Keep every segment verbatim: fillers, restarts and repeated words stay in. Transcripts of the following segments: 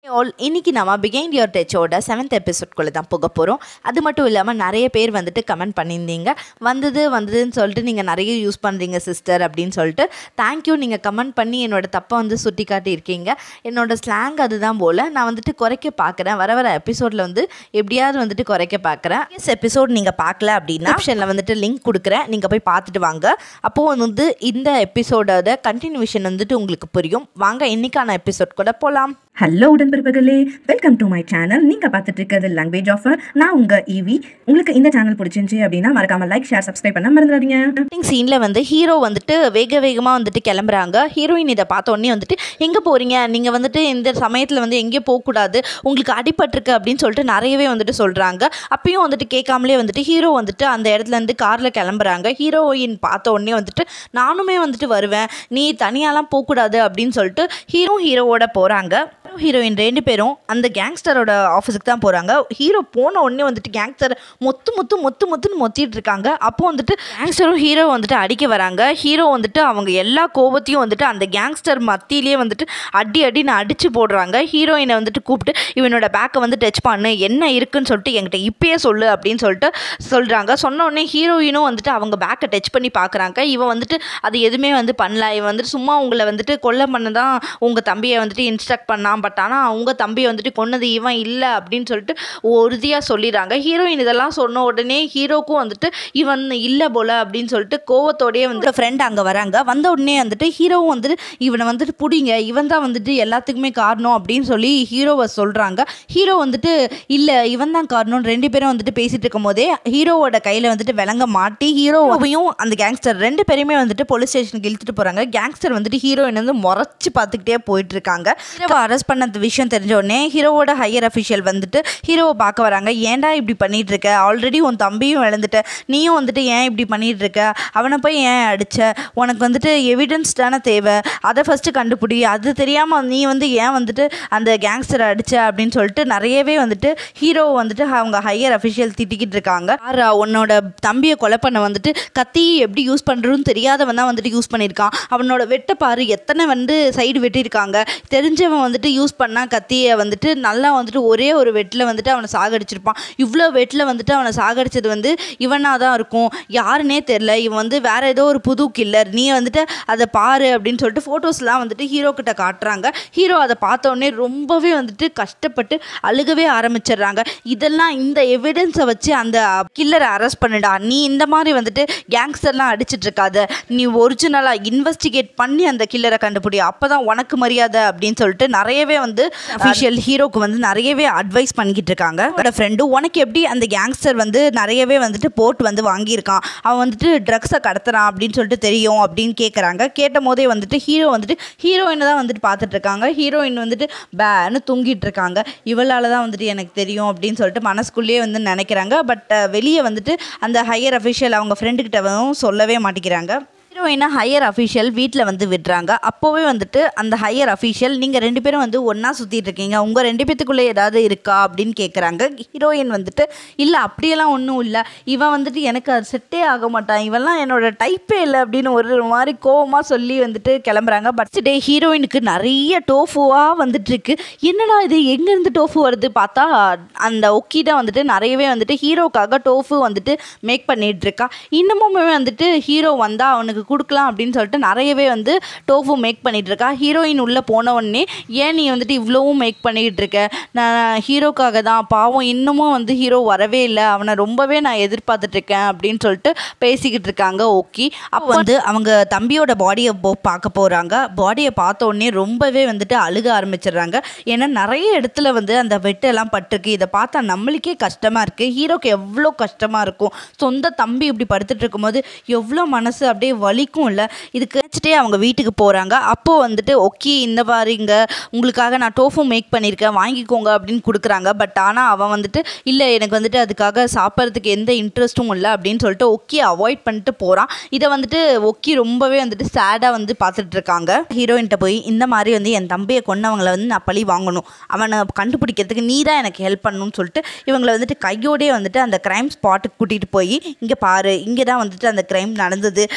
All இன்னைக்கு நம்ம behind your டச்சோட செவன்த் எபிசோட்குள்ளே தான் போக போகிறோம். அது மட்டும் இல்லாமல் நிறைய பேர் வந்துட்டு கமெண்ட் பண்ணியிருந்தீங்க, வந்தது வந்ததுன்னு சொல்லிட்டு நீங்கள் நிறைய யூஸ் பண்ணுறீங்க சிஸ்டர் அப்படின்னு சொல்லிட்டு. தேங்க்யூ, நீங்கள் கமெண்ட் பண்ணி என்னோடய தப்பை வந்து சுட்டி காட்டியிருக்கீங்க. என்னோடய ஸ்லாங் அதுதான் போல். நான் வந்துட்டு குறைக்க பார்க்குறேன், வர வர எபிசோடில் வந்து எப்படியாவது வந்துட்டு குறைக்க பார்க்குறேன். எஸ் எபிசோட் நீங்கள் பார்க்கல அப்படின்னா ஆப்ஷனில் வந்துட்டு லிங்க் கொடுக்குறேன், நீங்கள் போய் பார்த்துட்டு வாங்க. அப்போது வந்து இந்த எபிசோடோட கண்டினியூஷன் வந்துட்டு உங்களுக்கு புரியும். வாங்க இன்னைக்கான எபிசோட் கூட போகலாம். ஹலோ உடன்பிறப்புகளே, வெல்கம் டு மை சேனல். நீங்கள் பார்த்துட்டு இருக்கிறது லாங்குவேஜ் ஆஃபர். நான் உங்கள் ஈவி. உங்களுக்கு இந்த சேனல் பிடிச்சிருந்துச்சி அப்படின்னா மறக்காம லைக் ஷேர் சப்ஸ்கிரைப் பண்ண மறந்துடாதீங்க. சீனில் வந்து ஹீரோ வந்துட்டு வேக வேகமாக வந்துட்டு கிளம்புறாங்க. ஹீரோயின் இதை பார்த்த உடனே வந்துட்டு எங்கே போகிறீங்க, நீங்கள் வந்துட்டு இந்த சமயத்தில் வந்து எங்கேயும் போகக்கூடாது, உங்களுக்கு அடிபட்டிருக்கு அப்படின்னு சொல்லிட்டு நிறையவே வந்துட்டு சொல்கிறாங்க. அப்பயும் வந்துட்டு கேட்காமலே வந்துட்டு ஹீரோ வந்துட்டு அந்த இடத்துலேருந்து காரில் கிளம்புறாங்க. ஹீரோயின் பார்த்த உடனே வந்துட்டு நானுமே வந்துட்டு வருவேன், நீ தனியாலாம் போகக்கூடாது அப்படின்னு சொல்லிட்டு ஹீரோ ஹீரோவோட போகிறாங்க. ஹீரோயின் ரெண்டு பேரும் அந்த கேங்ஸ்டரோட ஆஃபீஸுக்கு தான் போகிறாங்க. ஹீரோ போன உடனே வந்துட்டு கேங்ஸ்டர் மொத்து மொத்து மொத்து மொத்துன்னு மொத்திட்டு இருக்காங்க. அப்போ வந்துட்டு கேங்ஸ்டரும் ஹீரோ வந்துட்டு அடிக்க வராங்க. ஹீரோ வந்துட்டு அவங்க எல்லா கோபத்தையும் வந்துட்டு அந்த கேங்ஸ்டர் மத்தியிலே வந்துட்டு அடி அடின்னு அடித்து போடுறாங்க. ஹீரோயினை வந்துட்டு கூப்பிட்டு இவனோட பேக்கை வந்து டச் பண்ணு, என்ன இருக்குன்னு சொல்லிட்டு என்கிட்ட இப்பயே சொல்லு அப்படின்னு சொல்லிட்டு சொல்கிறாங்க. சொன்ன உடனே ஹீரோயினும் வந்துட்டு அவங்க பேக்கை டச் பண்ணி பார்க்குறாங்க. இவன் வந்துட்டு அது எதுவுமே வந்து பண்ணல, இவன் வந்துட்டு சும்மா உங்களை வந்துட்டு கொல்ல பண்ண தான் உங்கள் தம்பியை வந்துட்டு இன்ஸ்ட்ரக்ட் பண்ணான், பட் ஆனால் அவங்க தம்பியை வந்துட்டு கொன்னது இவன் இல்லை அப்படின்னு சொல்லிட்டு உறுதியாக சொல்லிடுறாங்க. ஹீரோயின் இதெல்லாம் சொன்ன உடனே ஹீரோக்கும் வந்துட்டு இவன் இல்லை போல அப்படின்னு சொல்லிட்டு கோவத்தோடையே வந்து ஃப்ரெண்ட் அங்கே வராங்க. வந்த உடனே வந்துட்டு ஹீரோவும் வந்துட்டு இவனை வந்துட்டு பிடிங்க, இவன் தான் வந்துட்டு எல்லாத்துக்குமே காரணம் அப்படின்னு சொல்லி ஹீரோவை சொல்கிறாங்க. ஹீரோ வந்துட்டு இல்லை இவன் தான் காரணம். ரெண்டு பேரும் வந்துட்டு பேசிகிட்டு இருக்கும் போதே ஹீரோவோட கையில் வந்துட்டு விலங்க மாட்டி ஹீரோவையும் அந்த கேங்ஸ்டர் ரெண்டு பேருமே வந்துட்டு போலீஸ் ஸ்டேஷனுக்கு இழுத்துட்டு போகிறாங்க. கேங்ஸ்டர் வந்துட்டு ஹீரோயின் வந்து முறைச்சி பார்த்துக்கிட்டே போயிட்டு இருக்காங்க. ஹீரோவை அரெஸ்ட் பண்ண விஷயம் தெரிஞ்ச உடனே ஹீரோவோட ஹையர் அஃபிஷியல் வந்துட்டு ஹீரோவை பார்க்க வராங்க. ஏன்டா இப்படி பண்ணிட்டு இருக்க, ஆல்ரெடி உன் தம்பியும் இழந்துட்ட, நீயும் வந்துட்டு ஏன் இப்படி பண்ணிட்டு இருக்க, அவனை போய் ஏன் அடிச்ச, உனக்கு வந்துட்டு எவிடன்ஸ் தானே தேவை, அதை ஃபஸ்ட்டு கண்டுபிடி, அது தெரியாமல் நீ வந்து ஏன் வந்துட்டு அந்த கேங்ஸ்டரை அடிச்ச அப்படின்னு சொல்லிட்டு நிறையவே வந்துட்டு ஹீரோவை வந்துட்டு அவங்க ஹையர் அஃபிஷியல் திட்டிக்கிட்டு இருக்காங்க. உன்னோட தம்பியை கொலை பண்ண வந்துட்டு கத்தி எப்படி யூஸ் பண்ணுறதுன்னு தெரியாதவன் தான் வந்துட்டு யூஸ் பண்ணியிருக்கான், அவனோட வெட்ட பாரு எத்தனை வந்து சைடு வெட்டியிருக்காங்க, தெரிஞ்சவன் வந்துட்டு யூஸ் பண்ணால் கத்தியை வந்துட்டு நல்லா வந்துட்டு ஒரே ஒரு வெட்டில் வந்துட்டு அவனை சாகடிச்சிருப்பான், இவ்வளோ வெட்டில் வந்துட்டு அவனை சாகடிச்சது வந்து இவனாக தான் இருக்கும், யாருன்னே தெரில, இவன் வந்து வேறு ஏதோ ஒரு புது கில்லர், நீ வந்துட்டு அதை பாரு அப்படின்னு சொல்லிட்டு ஃபோட்டோஸ்லாம் வந்துட்டு ஹீரோ கிட்ட காட்டுறாங்க. ஹீரோ அதை பார்த்த உடனே ரொம்பவே வந்துட்டு கஷ்டப்பட்டு அழுகவே ஆரம்பிச்சிடுறாங்க. இதெல்லாம் இந்த எவிடன்ஸை வச்சு அந்த கில்லரை அரெஸ்ட் பண்ணிடா, நீ இந்த மாதிரி வந்துட்டு கேங்ஸ்டர்லாம் அடிச்சிட்டு இருக்காத, நீ ஒரிஜினலாக இன்வெஸ்டிகேட் பண்ணி அந்த கில்லரை கண்டுபிடி, அப்போ தான் உனக்கு மரியாதை அப்படின்னு சொல்லிட்டு நிறையவே வந்து அஃபிஷியல் ஹீரோக்கு வந்து நிறையவே அட்வைஸ் பண்ணிக்கிட்டு இருக்காங்க. என்னோட ஃப்ரெண்டு உனக்கு எப்படி அந்த கேங்ஸ்டர் வந்து நிறையவே வந்துட்டு போட்டு வந்து வாங்கியிருக்கான், அவன் வந்துட்டு ட்ரக்ஸை கடத்துறான் அப்படின்னு சொல்லிட்டு தெரியும் அப்படின்னு கேட்குறாங்க. கேட்ட போதே வந்துட்டு ஹீரோ வந்துட்டு ஹீரோயினை தான் வந்துட்டு பார்த்துட்டு இருக்காங்க. ஹீரோயின் வந்துட்டு பேன்னு தூங்கிட்டு இருக்காங்க. இவளால் தான் வந்துட்டு எனக்கு தெரியும் அப்படின்னு சொல்லிட்டு மனசுக்குள்ளேயே வந்து நினைக்கிறாங்க. பட் வெளியே வந்துட்டு அந்த ஹையர் அஃபிஷியல் அவங்க ஃப்ரெண்டுக்கிட்டவும் சொல்லவே மாட்டேங்கிறாங்க. ஹீரோயினை ஹையர் அஃபிஷியல் வீட்டில் வந்து விடுறாங்க. அப்போவே வந்துட்டு அந்த ஹையர் அஃபிஷியல் நீங்கள் ரெண்டு பேரும் வந்து ஒன்றா சுற்றிட்டு இருக்கீங்க, உங்கள் ரெண்டு பேத்துக்குள்ளே ஏதாவது இருக்கா அப்படின்னு கேட்குறாங்க. ஹீரோயின் வந்துட்டு இல்லை அப்படியெல்லாம் ஒன்றும் இல்லை, இவன் வந்துட்டு எனக்கு அது செட்டே ஆக மாட்டான், இவெல்லாம் என்னோட டைப்பே இல்லை அப்படின்னு ஒரு மாதிரி கோவமாக சொல்லி வந்துட்டு கிளம்புறாங்க. பட் டே ஹீரோயினுக்கு நிறைய டோஃபுவாக வந்துட்டு இருக்கு. என்னடா இது எங்கேருந்து டோஃபு வருது பார்த்தா அந்த ஒக்கிட்ட வந்துட்டு நிறையவே வந்துட்டு ஹீரோக்காக டோஃபு வந்துட்டு மேக் பண்ணிட்டு இருக்கா. இன்னமுமே வந்துட்டு ஹீரோ வந்தால் அவனுக்கு கொடுக்கலாம் அப்படின்னு சொல்லிட்டு நிறையவே வந்து டோஃபு மேக் பண்ணிகிட்டு இருக்கா. ஹீரோயின் உள்ளே போன உடனே ஏன் நீ வந்துட்டு இவ்வளவும் மேக் பண்ணிகிட்டு இருக்க, நான் ஹீரோக்காக தான், பாவம் இன்னமும் வந்து ஹீரோ வரவே இல்லை, அவனை ரொம்பவே நான் எதிர்பார்த்துட்ருக்கேன் அப்படின்னு சொல்லிட்டு பேசிக்கிட்டு இருக்காங்க. ஓகே, அப்போ வந்து அவங்க தம்பியோட பாடியை போ பார்க்க போகிறாங்க. பாடியை பார்த்த உடனே ரொம்பவே வந்துட்டு அழுக ஆரம்பிச்சிடுறாங்க. ஏன்னா நிறைய இடத்துல வந்து அந்த வெட்டெல்லாம் பட்டிருக்கு. இதை பார்த்தா நம்மளுக்கே கஷ்டமாக இருக்குது. ஹீரோக்கு எவ்வளோ கஷ்டமாக இருக்கும், சொந்த தம்பி இப்படி படுத்துட்டு இருக்கும்போது எவ்வளோ மனசு அப்படியே வலிக்கும் இல்லை. இதுக்கு வச்சுட்டே அவங்க வீட்டுக்கு போகிறாங்க. அப்போது வந்துட்டு ஓகே இந்த பாருங்க உங்களுக்காக நான் டோஃபு மேக் பண்ணியிருக்கேன் வாங்கிக்கோங்க அப்படின்னு கொடுக்குறாங்க. பட் ஆனால் அவன் வந்துட்டு இல்லை எனக்கு வந்துட்டு அதுக்காக சாப்பிட்றதுக்கு எந்த இன்ட்ரெஸ்ட்டும் இல்லை அப்படின்னு சொல்லிட்டு ஓகே அவாய்ட் பண்ணிட்டு போகிறான். இதை வந்துட்டு ஓகே ரொம்பவே வந்துட்டு சேடாக வந்து பார்த்துட்டு இருக்காங்க. ஹீரோயின்கிட்ட போய் இந்த மாதிரி வந்து என் தம்பியை கொன்னவங்களை வந்து நான் பழி வாங்கணும், அவனை கண்டுபிடிக்கிறதுக்கு நீ தான் எனக்கு ஹெல்ப் பண்ணணும்னு சொல்லிட்டு இவங்களை வந்துட்டு கையோடே வந்துட்டு அந்த க்ரைம் ஸ்பாட்டுக்கு கூட்டிகிட்டு போய் இங்கே பாரு, இங்கே தான் வந்துட்டு அந்த க்ரைம் நடந்தது, இங்கே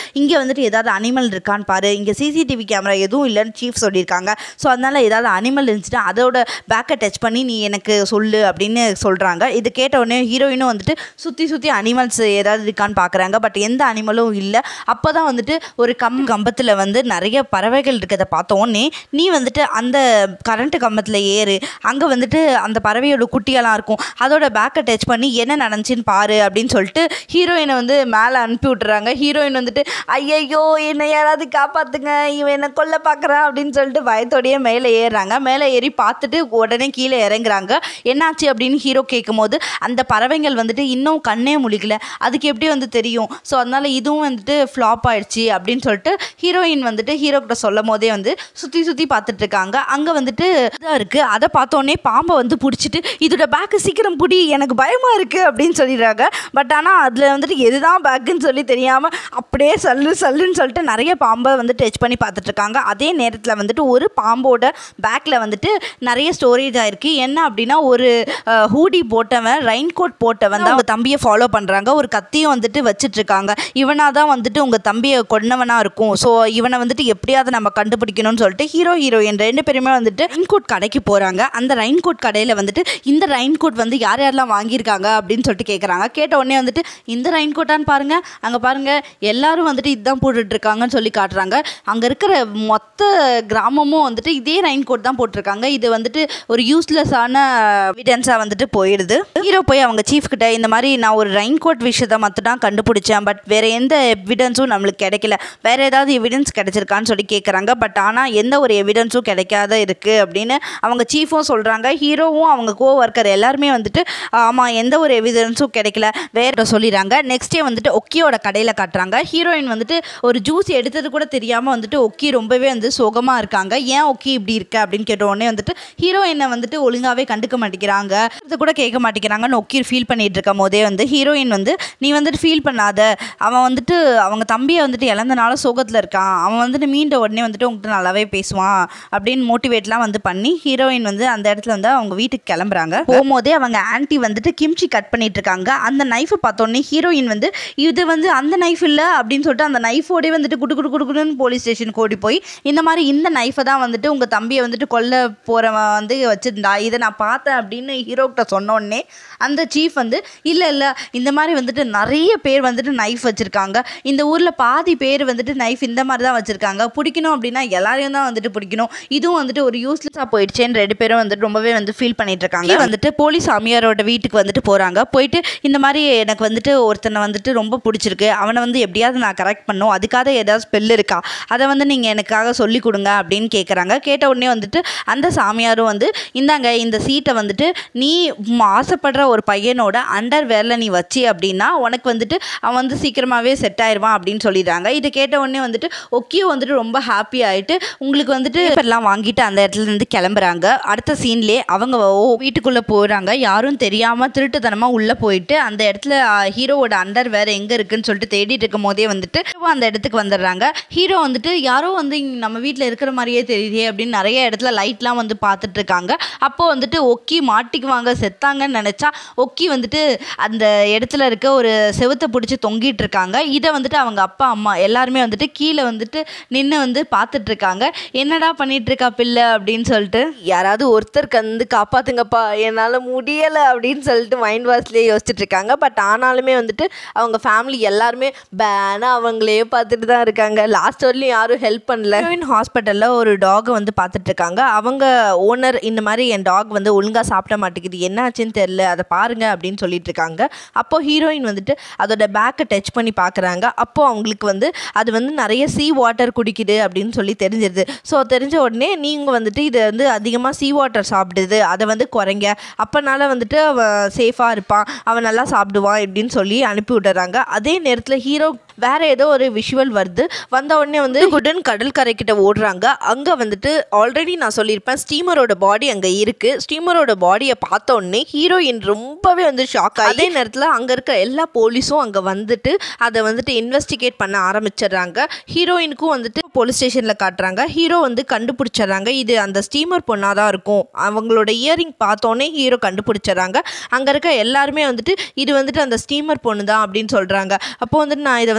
வந்துட்டு ஏதாவது அனிமல் இருக்கான்னு பாரு, இங்கே சிசிடிவி கேமரா எதுவும் இல்லைன்னு சீஃப் சொல்லியிருக்காங்க. ஸோ அதனால் ஏதாவது அனிமல் இருந்துச்சுன்னா அதோட பேக்கை டச் பண்ணி நீ எனக்கு சொல்லு அப்படின்னு சொல்கிறாங்க. இது கேட்ட உடனே ஹீரோயினும் வந்துட்டு சுற்றி சுற்றி அனிமல்ஸ் ஏதாவது இருக்கான்னு பார்க்குறாங்க. பட் எந்த அனிமலும் இல்லை. அப்போ தான் வந்துட்டு ஒரு கம் கம்பத்தில் வந்து நிறைய பறவைகள் இருக்கிறத பார்த்த உடனே நீ வந்துட்டு அந்த கரண்ட்டு கம்பத்தில் ஏறு, அங்கே வந்துட்டு அந்த பறவையோட குட்டியெல்லாம் இருக்கும், அதோட பேக்கை டச் பண்ணி என்ன நடந்துச்சின்னு பாரு அப்படின்னு சொல்லிட்டு ஹீரோயினை வந்து மேலே அனுப்பி விட்டுறாங்க. ஹீரோயின் வந்துட்டு ஐயையோ என்னை யாராவது காப்பாற்றுங்க, இவன் என்னை கொல்ல பார்க்குறான் அப்படின்னு சொல்லிட்டு பயத்தோடையே மேலே ஏறுறாங்க. மேலே ஏறி பார்த்துட்டு உடனே கீழே இறங்குறாங்க. என்னாச்சு அப்படின்னு ஹீரோ கேட்கும் போது அந்த பறவைகள் வந்துட்டு இன்னும் கண்ணே முழிக்கல, அதுக்கு எப்படி வந்து தெரியும், ஸோ அதனால் இதுவும் வந்துட்டு ஃப்ளாப் ஆயிடுச்சு அப்படின்னு சொல்லிட்டு ஹீரோயின் வந்துட்டு ஹீரோ கிட்ட சொல்லும் போதே வந்து சுற்றி சுற்றி பார்த்துட்டு இருக்காங்க. அங்கே வந்துட்டு இதாக இருக்குது. அதை பார்த்தோன்னே பாம்பை வந்து பிடிச்சிட்டு இதோட பேக்கு சீக்கிரம் பிடி, எனக்கு பயமாக இருக்குது அப்படின்னு சொல்லிடுறாங்க. பட் ஆனால் அதில் வந்துட்டு எதுதான் பேக்குன்னு சொல்லி தெரியாமல் அப்படியே சல்லு சல்லுன்னு சொல்லிட்டு நிறைய பாம்பை வந்து டச் பண்ணி பார்த்துட்ருக்காங்க. அதே நேரத்தில் வந்துட்டு ஒரு பாம்போட பேக்கில் வந்துட்டு நிறைய ஸ்டோரேஜ் ஆகிருக்கு. என்ன அப்படின்னா ஒரு ஹூடி போட்டவன், ரெயின் கோட் போட்டவன் தான் அவங்க தம்பியை ஃபாலோ பண்ணுறாங்க. ஒரு கத்தியும் வந்துட்டு வச்சிட்ருக்காங்க. இவனாக தான் வந்துட்டு உங்கள் தம்பியை கொன்னவனாக இருக்கும், ஸோ இவனை வந்துட்டு எப்படியாவது நம்ம கண்டுபிடிக்கணும்னு சொல்லிட்டு ஹீரோ ஹீரோயின் ரெண்டு பேருமே வந்துட்டு ரெயின் கோட் கடைக்கு போகிறாங்க. அந்த ரெயின் கோட் கடையில் வந்துட்டு இந்த ரெயின் கோட் வந்து யார் யாரெல்லாம் வாங்கியிருக்காங்க அப்படின்னு சொல்லிட்டு கேட்குறாங்க. கேட்ட உடனே வந்துட்டு இந்த ரெயின் கோட்டான்னு பாருங்கள், அங்கே பாருங்கள் எல்லாரும் வந்துட்டு இதுதான் போட்டுட்ருக்காங்கன்னு சொல்லி காட்டுறாங்க. அங்கே இருக்கிற மொத்த கிராமமும் வந்துட்டு இதே ரெயின் கோட் தான் போட்டிருக்காங்க. இது வந்துட்டு ஒரு யூஸ்லெஸ்ஸான எவிடன்ஸாக வந்துட்டு போயிடுது. ஹீரோ போய் அவங்க சீஃப் கிட்ட இந்த மாதிரி நான் ஒரு ரெயின் கோட் விஷயத்தை மட்டும் தான் கண்டுபிடிச்சேன், பட் வேறு எந்த எவிடன்ஸும் நம்மளுக்கு கிடைக்கல, வேறு ஏதாவது எவிடன்ஸ் கிடைச்சிருக்கான்னு சொல்லி கேட்குறாங்க. பட் ஆனால் எந்த ஒரு எவிடன்ஸும் கிடைக்காத இருக்குது அப்படின்னு அவங்க சீஃபும் சொல்கிறாங்க. ஹீரோவும் அவங்க கோ ஒர்க்கர் எல்லாருமே வந்துட்டு ஆமாம் எந்த ஒரு எவிடன்ஸும் கிடைக்கல வேறு சொல்லிடுறாங்க. நெக்ஸ்ட் டே வந்துட்டு ஒக்கியோட கடையில் காட்டுறாங்க. ஹீரோயின் வந்துட்டு ஒரு ஜூஸ் எடுத்தது கூட தெரியாமல் வந்துட்டு ஒக்கி ரொம்பவே வந்து சோகமாக இருக்காங்க. ஏன் ஒக்கி இப்படி இருக்கு அப்படின்னு கேட்ட உடனே வந்துட்டு ஹீரோயினை வந்துட்டு ஒழுங்காகவே கண்டுக்க மாட்டேங்கிறாங்க, இது கூட கேட்க மாட்டேங்கிறாங்கன்னு ஒக்கி ஃபீல் பண்ணிட்டு இருக்கும் போதே வந்து ஹீரோயின் வந்து நீ வந்துட்டு ஃபீல் பண்ணாத, அவன் வந்துட்டு அவங்க தம்பியை வந்துட்டு இழந்தனால சோகத்தில் இருக்கான், அவன் வந்துட்டு மீண்ட உடனே வந்துட்டு உங்கள்கிட்ட நல்லாவே பேசுவான் அப்படின்னு மோட்டிவேட்லாம் வந்து பண்ணி ஹீரோயின் வந்து அந்த இடத்துல வந்து அவங்க வீட்டுக்கு கிளம்புறாங்க. போகும்போதே அவங்க ஆன்ட்டி வந்துட்டு கிம்ச்சி கட் பண்ணிட்டு இருக்காங்க. அந்த நைஃபை பார்த்தோன்னே ஹீரோயின் வந்து இது வந்து அந்த நைஃப் இல்லை அப்படின்னு சொல்லிட்டு அந்த நைஃபோடே வந்துட்டு குடு குடு குடுக்குன்னு போலீஸ் ஸ்டேஷனுக்கு ஓடி போய் இந்த மாதிரி இந்த நைஃபை தான் வந்துட்டு உங்கள் தம்பியை வந்துட்டு கொல்ல போகிறவன் வந்து வச்சுருந்தா, இதை நான் பார்த்தேன் அப்படின்னு ஹீரோக்கிட்ட சொன்னோடனே அந்த சீஃப் வந்து இல்லை இல்லை இந்த மாதிரி வந்துட்டு நிறைய பேர் வந்துட்டு நைஃப் வச்சுருக்காங்க, இந்த ஊரில் பாதி பேர் வந்துட்டு நைஃப் இந்த மாதிரி தான் வச்சுருக்காங்க, பிடிக்கணும் அப்படின்னா எல்லாரையும் தான் வந்துட்டு பிடிக்கணும், இதுவும் வந்துட்டு ஒரு யூஸ்லெஸ்ஸாக போயிடுச்சேன்னு ரெண்டு பேரும் வந்துட்டு ரொம்பவே வந்து ஃபீல் பண்ணிட்டு இருக்காங்க. வந்துட்டு போலீஸ் சாமியாரோட வீட்டுக்கு வந்துட்டு போகிறாங்க. போயிட்டு இந்த மாதிரி எனக்கு வந்துட்டு ஒருத்தனை வந்துட்டு ரொம்ப பிடிச்சிருக்கு, அவனை வந்து எப்படியாவது நான் கரெக்ட் பண்ணும், அதுக்காக ஏதாவது ஸ்பெல் இருக்கா, அதை வந்து நீங்கள் எனக்காக சொல்லி கொடுங்க அப்படின்னு கேட்குறாங்க. கேட்ட உடனே வந்துட்டு அந்த சாமியாரும் வந்து இந்தாங்க இந்த சீட்டை வந்துட்டு நீ ஆசைப்படுற ஒரு பையனோட அண்டர் வேரில் நீ வச்சு அப்படின்னா உனக்கு வந்துட்டு அவன் வந்து சீக்கிரமாகவே செட் ஆயிடுவான் அப்படின்னு சொல்லிடுறாங்க. இதை கேட்ட உடனே வந்துட்டு ஒக்கியும் வந்துட்டு ரொம்ப ஹாப்பி ஆகிட்டு உங்களுக்கு வந்துட்டு பேப்பர்லாம் வாங்கிட்டு அந்த இடத்துல இருந்து கிளம்புறாங்க. அடுத்த சீன்லேயே அவங்க வீட்டுக்குள்ளே போகிறாங்க. யாரும் தெரியாமல் திருட்டுத்தனமாக உள்ளே போயிட்டு அந்த இடத்துல ஹீரோவோட அண்டர் வேர் எங்கே இருக்குன்னு சொல்லிட்டு தேடிட்டு இருக்கும் போதே வந்துட்டு அந்த இடத்துக்கு வந்துடுறாங்க. ஹீரோ வந்துட்டு யாரோ வந்து நம்ம வீட்டில் இருக்கிற மாதிரியே தெரியுதே அப்படின்னு நிறைய இடத்துல லைட்லாம் வந்து பார்த்துட்டு இருக்காங்க. அப்போ வந்துட்டு ஒக்கி மாட்டிக்குவாங்க செத்தாங்கன்னு நினச்சா ஒக்கி வந்துட்டு அந்த இடத்துல இருக்க ஒரு செவுத்தை பிடிச்சி தொங்கிட்டு இருக்காங்க. இதை வந்துட்டு அவங்க அப்பா அம்மா எல்லாருமே வந்துட்டு கீழே வந்துட்டு நின்று வந்து பார்த்துட்டு இருக்காங்க. என்னடா பண்ணிட்டு இருக்கா பிள்ளை அப்படின்னு சொல்லிட்டு யாராவது ஒருத்தருக்கு வந்து காப்பாத்துங்கப்பா என்னால் முடியலை அப்படின்னு சொல்லிட்டு மைண்ட் வாஷ்லேயே யோசிச்சுட்டு இருக்காங்க. பட் ஆனாலுமே வந்துட்டு அவங்க ஃபேமிலி எல்லாருமே பேனா அவங்களே பார்த்துட்டு தான் இருக்காங்க. லாஸ்ட் வரலையும் யாரும் ஹெல்ப் பண்ணல. ஹீரோயின் ஹாஸ்பிட்டலில் ஒரு டாகை வந்து பார்த்துட்டு இருக்காங்க. அவங்க ஓனர் இந்த மாதிரி என் டாக் வந்து ஒழுங்காக சாப்பிட மாட்டேங்குது, என்ன ஆச்சுன்னு தெரில, அதை பாருங்க அப்படின்னு சொல்லிட்டு இருக்காங்க. அப்போ ஹீரோயின் வந்துட்டு அதோட பேக்கை டச் பண்ணி பார்க்குறாங்க. அப்போ அவங்களுக்கு வந்து அது வந்து நிறைய சீ வாட்டர் குடிக்குது அப்படின்னு சொல்லி தெரிஞ்சிருது. ஸோ தெரிஞ்ச உடனே நீங்கள் வந்துட்டு இதை வந்து அதிகமாக சீ வாட்டர் சாப்பிடுது, அதை வந்து குறைங்க, அப்போனால வந்துட்டு அவன் சேஃபாக இருப்பான், அவன் நல்லா சாப்பிடுவான் இப்படின்னு சொல்லி அனுப்பி விட்டுறாங்க. அதே நேரத்தில் ஹீரோ வேற ஏதோ ஒரு விஷுவல் வருது. வந்த உடனே வந்து குடன் கடற்கரை கிட்ட ஓடுறாங்க. அங்கே வந்துட்டு ஆல்ரெடி நான் சொல்லியிருப்பேன் ஸ்டீமரோட பாடி அங்கே இருக்குது. ஸ்டீமரோட பாடியை பார்த்த உடனே ஹீரோயின் ரொம்பவே வந்து ஷாக் ஆகி அதே நேரத்தில் அங்கே இருக்க எல்லா போலீஸும் அங்கே வந்துட்டு அதை வந்துட்டு இன்வெஸ்டிகேட் பண்ண ஆரம்பிச்சிடுறாங்க. ஹீரோயினுக்கும் வந்துட்டு போலீஸ் ஸ்டேஷனில் காட்டுறாங்க. ஹீரோ வந்து கண்டுபிடிச்சிடுறாங்க இது அந்த ஸ்டீமர் பொண்ணாக தான் இருக்கும். அவங்களோட இயரிங் பார்த்தோன்னே ஹீரோ கண்டுபிடிச்சிடுறாங்க. அங்கே இருக்க எல்லாருமே வந்துட்டு இது வந்துட்டு அந்த ஸ்டீமர் பொண்ணு தான் அப்படின்னு சொல்கிறாங்க. அப்போ வந்துட்டு நான் இதை வந்து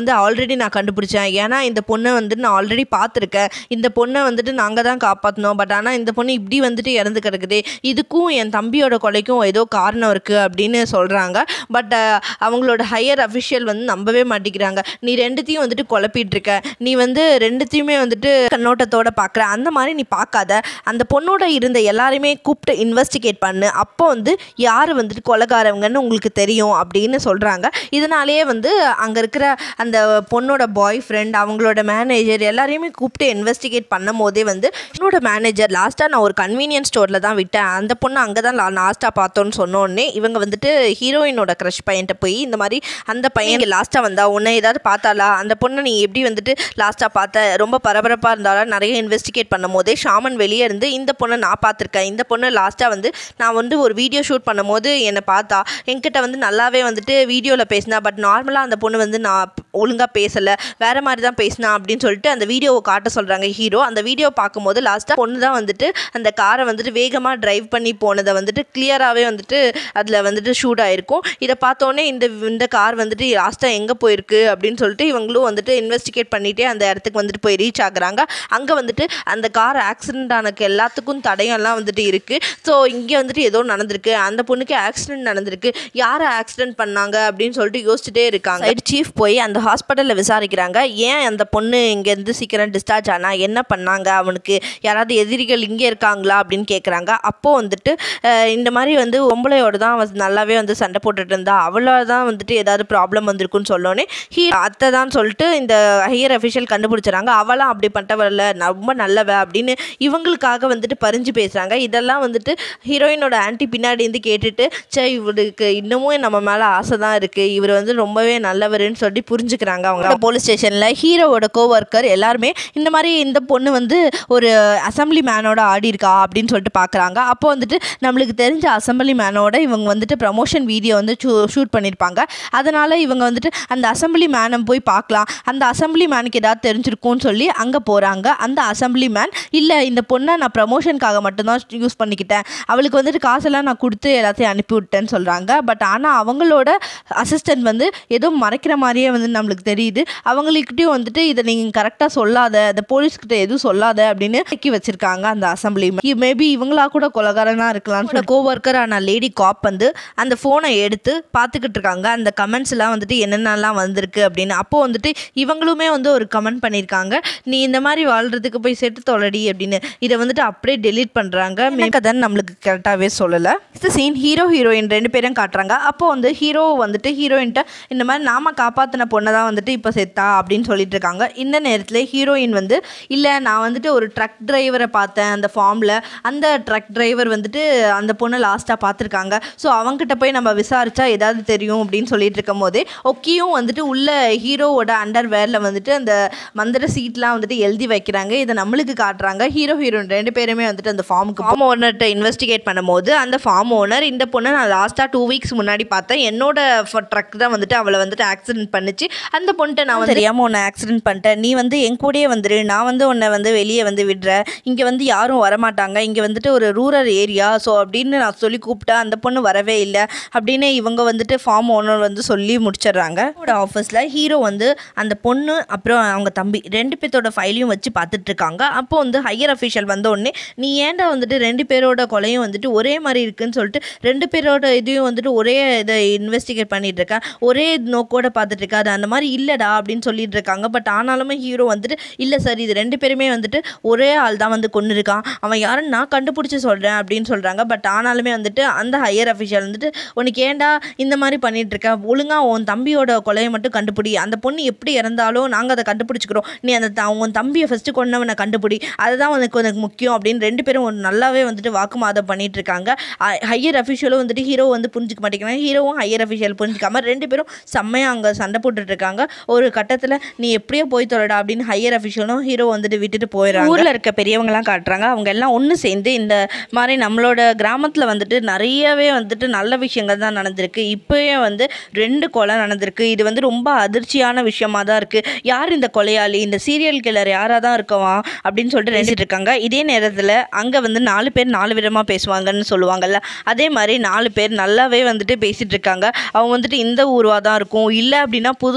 வந்து ஆல்ரெடி நான் கண்டுபிடிச்சேன். ஏன்னா இந்த பொண்ணை வந்துட்டு நான் ஆல்ரெடி பார்த்துருக்கேன். இந்த பொண்ணை வந்துட்டு நாங்கள் தான் காப்பாற்றினோம். பட் ஆனால் இந்த பொண்ணு இப்படி வந்துட்டு இறந்து கிடக்குது. இதுக்கும் என் தம்பியோட கொலைக்கும் ஏதோ காரணம் இருக்குது அப்படின்னு சொல்கிறாங்க. பட் அவங்களோட ஹையர் அஃபிஷியல் வந்து நம்பவே மாட்டேங்கிறாங்க. நீ ரெண்டுத்தையும் வந்துட்டு குழப்பிட்டு இருக்க, நீ வந்து ரெண்டுத்தையுமே வந்துட்டு கண்ணோட்டத்தோடு பார்க்குற, அந்த மாதிரி நீ பார்க்காத. அந்த பொண்ணோட இருந்த எல்லாரையுமே கூப்பிட்டு இன்வெஸ்டிகேட் பண்ணு, அப்போ வந்து யார் வந்துட்டு கொலைகாரவங்கன்னு உங்களுக்கு தெரியும் அப்படின்னு சொல்கிறாங்க. இதனாலேயே வந்து அங்கே இருக்கிற அந்த பொண்ணோட பாய் ஃப்ரெண்ட், அவங்களோட மேனேஜர் எல்லாரையுமே கூப்பிட்டு இன்வெஸ்டிகேட் பண்ணும் போதே வந்து என்னோட மேனேஜர் லாஸ்ட்டாக நான் ஒரு கன்வீனியன்ஸ் ஸ்டோரில் தான் விட்டேன், அந்த பொண்ணு அங்கே தான் லாஸ்ட்டாக பார்த்தோன்னு சொன்னோடனே இவங்க வந்துட்டு ஹீரோயினோட க்ரஷ் பையன்ட்ட போய் இந்த மாதிரி அந்த பையன் லாஸ்ட்டாக வந்தா உன்னை ஏதாவது பார்த்தாலா, அந்த பொண்ணை நீ எப்படி வந்துட்டு லாஸ்ட்டாக பார்த்த, ரொம்ப பரபரப்பாக இருந்தாலும் நிறைய இன்வெஸ்டிகேட் பண்ணும் போதே ஷாமன் வெளியே இருந்து இந்த பொண்ணை நான் பார்த்துருக்கேன், இந்த பொண்ணு லாஸ்ட்டாக வந்து நான் வந்து ஒரு வீடியோ ஷூட் பண்ணும் போது என்னை பார்த்தா என்கிட்ட வந்து நல்லாவே வந்துட்டு வீடியோவில் பேசினா, பட் நார்மலாக அந்த பொண்ணு வந்து நான் ஒழுங்காக பேசலை, வேறு மாதிரி தான் பேசினா அப்படின்னு சொல்லிட்டு அந்த வீடியோவை காட்ட சொல்கிறாங்க ஹீரோ. அந்த வீடியோ பார்க்கும்போது லாஸ்ட்டாக பொண்ணு தான் வந்துட்டு அந்த காரை வந்துட்டு வேகமாக ட்ரைவ் பண்ணி போனதை வந்துட்டு கிளியராகவே வந்துட்டு அதில் வந்துட்டு ஷூட் ஆகிருக்கும். இதை பார்த்தோன்னே இந்த இந்த கார் வந்துட்டு லாஸ்ட்டாக எங்கே போயிருக்கு அப்படின்னு சொல்லிட்டு இவங்களும் வந்துட்டு இன்வெஸ்டிகேட் பண்ணிகிட்டே அந்த இடத்துக்கு வந்துட்டு போய் ரீச் ஆகுறாங்க. அங்கே வந்துட்டு அந்த கார் ஆக்சிடென்ட் ஆனக்கு எல்லாத்துக்கும் தடையெல்லாம் வந்துட்டு இருக்குது. ஸோ இங்கே வந்துட்டு ஏதோ நடந்திருக்கு, அந்த பொண்ணுக்கு ஆக்சிடென்ட் நடந்திருக்கு, யாரை ஆக்சிடென்ட் பண்ணாங்க அப்படின்னு சொல்லிட்டு யோசிச்சுட்டே இருக்காங்க. சைடு சீஃப் போய் அந்த ஹாஸ்பிட்டலில் விசாரிக்கிறாங்க, ஏன் அந்த பொண்ணு இங்கேருந்து சீக்கிரம் டிஸ்சார்ஜ் ஆனா, என்ன பண்ணாங்க, அவனுக்கு யாராவது எதிரிகள் இங்கே இருக்காங்களா அப்படின்னு கேட்குறாங்க. அப்போது வந்துட்டு இந்த மாதிரி வந்து பொம்பளையோடு தான் நல்லாவே வந்து சண்டை போட்டுட்டு இருந்தா, அவளோட தான் வந்துட்டு ஏதாவது ப்ராப்ளம் வந்திருக்குன்னு சொல்லோன்னே ஹீ அத்தை தான் சொல்லிட்டு இந்த ஹையர் அஃபிஷியல் கண்டுபிடிச்சிடறாங்க. அவளாம் அப்படி பண்ணிட்டவள, ரொம்ப நல்லவ அப்படின்னு இவங்களுக்காக வந்துட்டு பறிஞ்சு பேசுகிறாங்க. இதெல்லாம் வந்துட்டு ஹீரோயினோட ஆன்ட்டி பின்னாடி இருந்து கேட்டுட்டு, சே இவருக்கு இன்னமும் நம்ம மேலே ஆசை தான் இருக்குது, இவர் வந்து ரொம்பவே நல்லவருன்னு சொல்லி புரிஞ்சுக்கிறாங்க. அவங்க போலீஸ் ஸ்டேஷனில் ஹீரோவோட கோவொர்க்கர் எல்லாருமே இந்த மாதிரி இந்த பொண்ணு வந்து ஒரு அசம்பிளி மேனோட ஆடி இருக்கா அப்படின்னு சொல்லிட்டு பார்க்குறாங்க. அப்போ வந்துட்டு நம்மளுக்கு தெரிஞ்ச அசம்பிளி மேனோட இவங்க வந்துட்டு ப்ரமோஷன் வீடியோ வந்து ஷூட் பண்ணியிருப்பாங்க. அதனால் இவங்க வந்துட்டு அந்த அசம்பிளி மேனை போய் பார்க்கலாம், அந்த அசம்பிளி மேனுக்கு ஏதாவது தெரிஞ்சிருக்கும்னு சொல்லி அங்கே போகிறாங்க. அந்த அசம்பிளி மேன், இல்லை இந்த பொண்ணை நான் ப்ரமோஷனுக்காக மட்டும்தான் யூஸ் பண்ணிக்கிட்டேன், அவளுக்கு வந்துட்டு காசெல்லாம் நான் கொடுத்து எல்லாத்தையும் அனுப்பி விட்டேன்னு சொல்கிறாங்க. பட் ஆனால் அவங்களோட அசிஸ்டன்ட் வந்து ஏதோ மறைக்கிற மாதிரியே வந்து நம்மளுக்கு தெரியுது. அவங்கள்கிட்டையும் வந்துட்டு இதை நீங்கள் கரெக்டாக சொல்லாத, அந்த போலீஸ்கிட்ட எதுவும் சொல்லாத அப்படின்னு இறக்கி வச்சுருக்காங்க அந்த அசம்பிளி மேன். மேபி இவங்களா கூட கொலகாரனாக இருக்கலாம்னு கோவொர்க்கரான லேடி காப் வந்து அந்த ஃபோனை எடுத்து பார்த்துக்கிட்டு இருக்காங்க, அந்த கமெண்ட்ஸ் எல்லாம் வந்துட்டு என்னென்னலாம் வந்திருக்கு அப்படின்னு. அப்போது வந்துட்டு இவங்களுமே வந்து ஒரு கமெண்ட் பண்ணியிருக்காங்க, நீ இந்த மாதிரி வாழ்கிறதுக்கு போய் செட்டு தொலைடி அப்படின்னு. இதை வந்துட்டு அப்படியே டெலீட் பண்ணுறாங்க. மேக்கதான் நம்மளுக்கு கரெக்டாகவே சொல்லலை. இந்த சீன் ஹீரோ ஹீரோயின் ரெண்டு பேரும் காட்டுறாங்க. அப்போது வந்து ஹீரோ வந்துட்டு ஹீரோயின்ட்ட இந்த மாதிரி நாம காப்பாற்றின பொண்ணை தான் வந்துட்டு இப்போ செத்தா அப்படின்னு சொல்லிட்டு இருக்காங்க. இந்த நேரத்தில் ஹீரோயின் வந்து, இல்லை நான் வந்துட்டு ஒரு ட்ரக் டிரைவரை பார்த்தேன் அந்த ஃபார்மில், அந்த ட்ரக் டிரைவர் வந்துட்டு அந்த பொண்ணை லாஸ்ட்டாக பார்த்துருக்காங்க, ஸோ அவங்ககிட்ட போய் நம்ம விசாரிச்சா ஏதாவது தெரியும் அப்படின்னு சொல்லிட்டு இருக்கும் போதே ஒக்கியும் வந்துட்டு உள்ள ஹீரோவோட அண்டர் வேரில் வந்துட்டு அந்த மந்திர சீட்லாம் வந்துட்டு எழுதி வைக்கிறாங்க. இதை நம்மளுக்கு காட்டுறாங்க. ஹீரோ ஹீரோயின் ரெண்டு பேருமே வந்துட்டு அந்த ஃபார்முக்கு ஃபார்ம் ஓனர்கிட்ட இன்வெஸ்டிகேட் பண்ணும்போது அந்த ஃபார்ம் ஓனர், இந்த பொண்ணை நான் லாஸ்ட்டாக டூ வீக்ஸ் முன்னாடி பார்த்தேன், என்னோட ட்ரக் தான் வந்துட்டு அவளை வந்துட்டு ஆக்சிடென்ட் பண்ணிச்சு, அந்த பொண்ணுட்ட நான் வந்து தெரியாமல் உன்னை ஆக்சிடென்ட் பண்ணிட்டேன், நீ வந்து என் கூடயே வந்துடு, நான் வந்து உன்னை வந்து வெளியே வந்து விடுறேன், இங்கே வந்து யாரும் வரமாட்டாங்க, இங்கே வந்துட்டு ஒரு ரூரல் ஏரியா, ஸோ அப்படின்னு நான் சொல்லி கூப்பிட்டேன், அந்த பொண்ணு வரவே இல்லை அப்படின்னு இவங்க வந்துட்டு ஃபார்ம் ஓனர் வந்து சொல்லி முடிச்சிடுறாங்க. ஆஃபீஸில் ஹீரோ வந்து அந்த பொண்ணு அப்புறம் அவங்க தம்பி ரெண்டு பேர்த்தோட ஃபைலையும் வச்சு பார்த்துட்டு இருக்காங்க. அப்போ வந்து ஹையர் அஃபிஷியல் வந்த உடனே, நீ ஏன்டா வந்துட்டு ரெண்டு பேரோட கொலையும் வந்துட்டு ஒரே மாதிரி இருக்குன்னு சொல்லிட்டு ரெண்டு பேரோட இதையும் வந்துட்டு ஒரே இதை இன்வெஸ்டிகேட் பண்ணிட்டு இருக்கா, ஒரே நோக்கோட பார்த்துட்டு இருக்கா, அது அந்த மாதிரி இல்லைடா அப்படின்னு சொல்லிட்டு இருக்காங்க. பட் ஆனாலுமே ஹீரோ வந்துட்டு, இல்லை சார் இது ரெண்டு பேருமே வந்துட்டு ஒரே ஆள் தான் வந்து கொண்டு இருக்கான், அவன் யாருன்னு நான் கண்டுபிடிச்சி சொல்கிறேன் அப்படின்னு சொல்கிறாங்க. பட் ஆனாலுமே வந்துட்டு அந்த ஹையர் அஃபிஷியல் வந்துட்டு, உனக்கு ஏன்டா இந்த மாதிரி பண்ணிட்டு இருக்க, ஒழுங்கா உன் தம்பியோட கொலையை மட்டும் கண்டுபிடி, அந்த பொண்ணு எப்படி இறந்தாலும் நாங்கள் அதை கண்டுபிடிச்சிக்கிறோம், நீ அந்த உன் தம்பியை ஃபஸ்ட்டு கொண்டவனை கண்டுபிடி, அதுதான் உனக்கு உனக்கு முக்கியம் அப்படின்னு ரெண்டு பேரும் நல்லாவே வந்துட்டு வாக்குவாதம் பண்ணிட்டு இருக்காங்க. ஹையர் அஃபிஷியலும் வந்துட்டு ஹீரோ வந்து புரிஞ்சிக்க மாட்டேங்கிறாங்க, ஹீரோவும் ஹையர் அஃபிஷியல் புரிஞ்சிக்காம ரெண்டு பேரும் செம்மையாக அங்கே சண்டை போட்டுட்டு இருக்காங்க. ஒரு கட்டத்தில் நீ எப்படியோ போய் தொலைடா அப்படின்னு ஹையர் அஃபிஷியலும் ஹீரோ வந்துட்டு விட்டுட்டு போயிடறாங்க. ஊரில் இருக்க பெரியவங்கலாம் காட்டுறாங்க, அவங்க எல்லாம் ஒன்று சேர்ந்து இந்த மாதிரி நம்மளோட கிராமத்தில் வந்துட்டு நிறையவே வந்துட்டு நல்ல விஷயங்கள் தான் நடந்திருக்கு, இப்போயே வந்து ரெண்டு கொலை நடந்திருக்கு, இது வந்து ரொம்ப அதிர்ச்சியான விஷயமா தான் இருக்குது, யார் இந்த கொலையாளி, இந்த சீரியல் கில்லர் யாராக தான் இருக்கவா அப்படின்னு சொல்லிட்டு நினைச்சிட்டு இருக்காங்க. இதே நேரத்தில் அங்கே வந்து நாலு பேர் நாலு விதமாக பேசுவாங்கன்னு சொல்லுவாங்கல்ல, அதே மாதிரி நாலு பேர் நல்லாவே வந்துட்டு பேசிகிட்டு இருக்காங்க. அவங்க வந்துட்டு இந்த ஊருவாக தான் இருக்கும், இல்லை அப்படின்னா புதுசாக